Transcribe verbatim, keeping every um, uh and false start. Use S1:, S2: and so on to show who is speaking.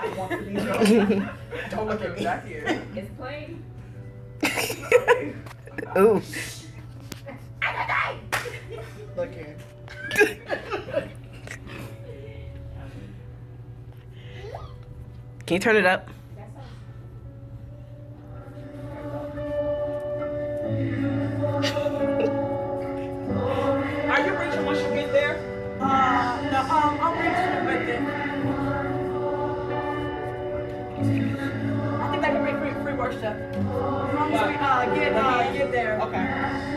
S1: I want for these girls. Don't look at me.
S2: It's plain.
S3: Ooh.
S1: Look here.
S3: Can you turn it up?
S1: Are you reaching once you get there? Uh, no, um, I'm reaching with it. I think they can make free, free worship. As long as we uh, get, uh, get there. Okay.